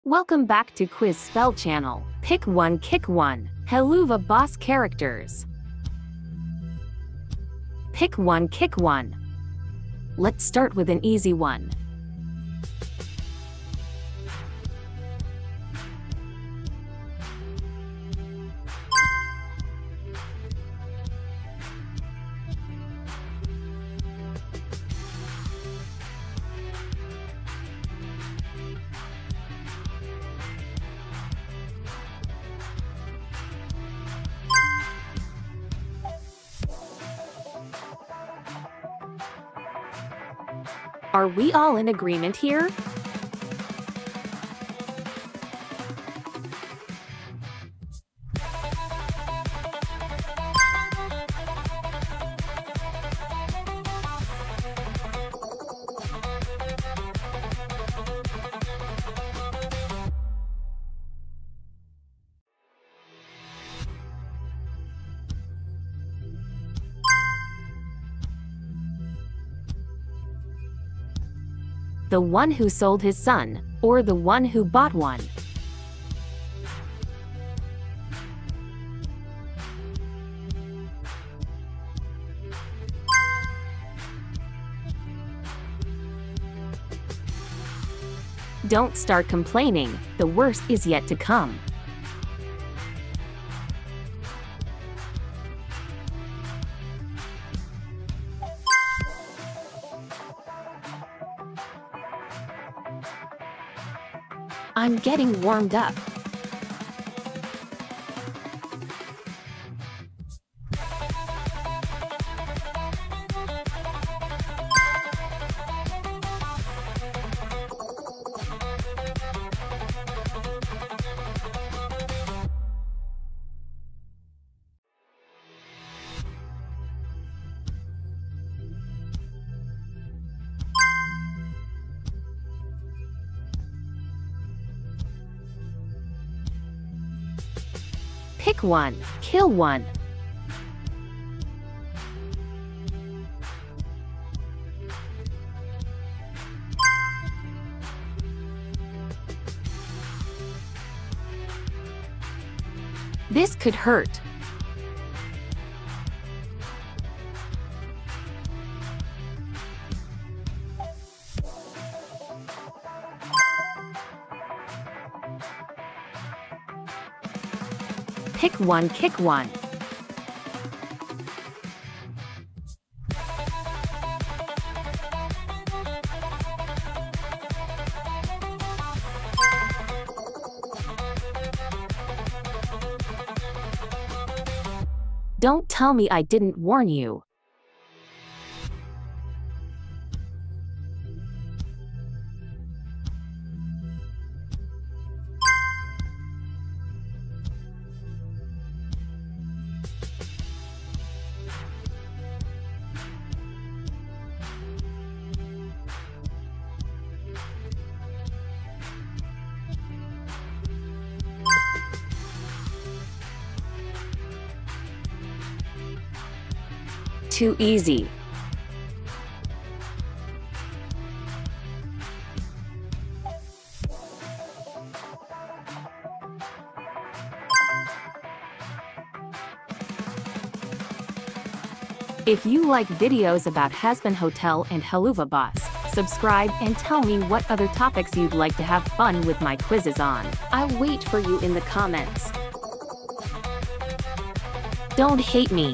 Welcome back to Quiz Spell Channel. Pick one, kick one. Helluva boss characters. Pick one, kick one. Let's start with an easy one. Are we all in agreement here? The one who sold his son, or the one who bought one? Don't start complaining, the worst is yet to come. I'm getting warmed up. Pick one, kill one. This could hurt. Pick one, kick one. Don't tell me I didn't warn you. Too easy. If you like videos about Hazbin Hotel and Helluva Boss, subscribe and tell me what other topics you'd like to have fun with my quizzes on. I'll wait for you in the comments. Don't hate me.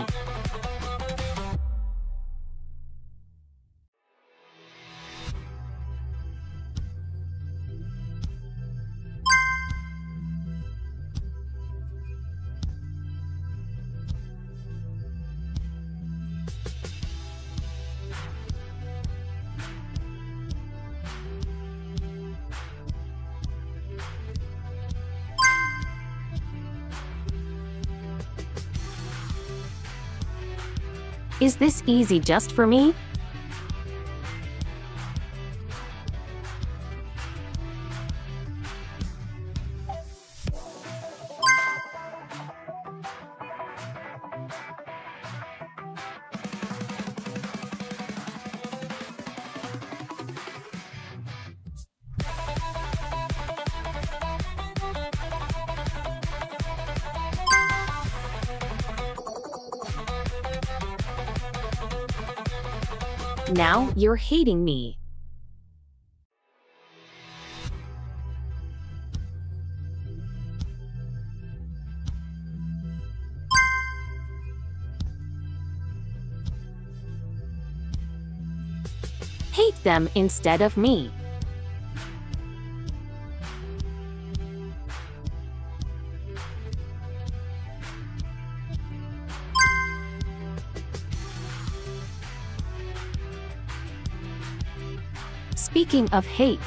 Is this easy just for me? Now you're hating me. Hate them instead of me. Speaking of hate,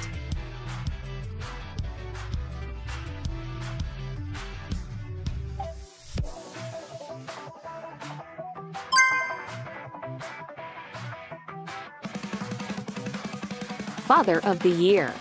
Father of the Year.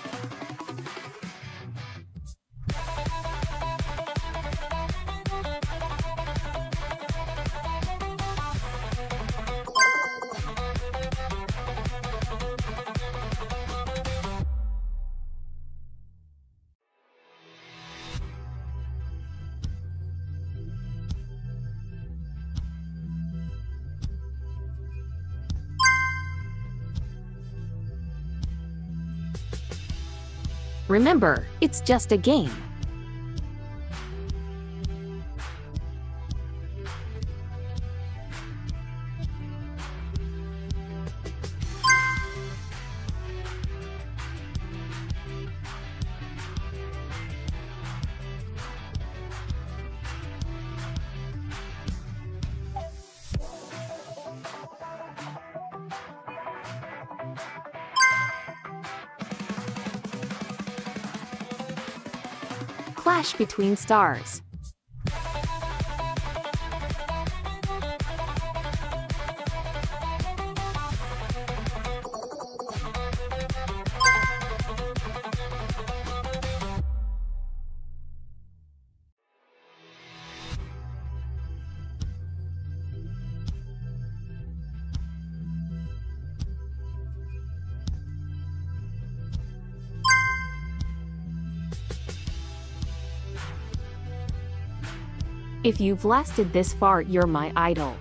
Remember, it's just a game. Clash between stars. If you've lasted this far, you're my idol.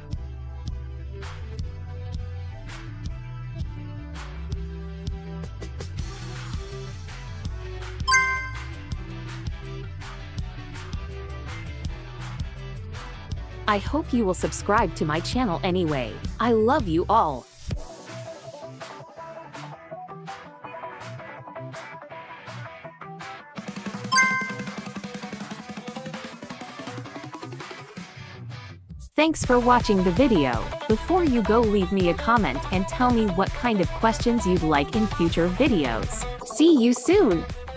I hope you will subscribe to my channel anyway. I love you all. Thanks for watching the video. Before you go, leave me a comment and tell me what kind of questions you'd like in future videos. See you soon!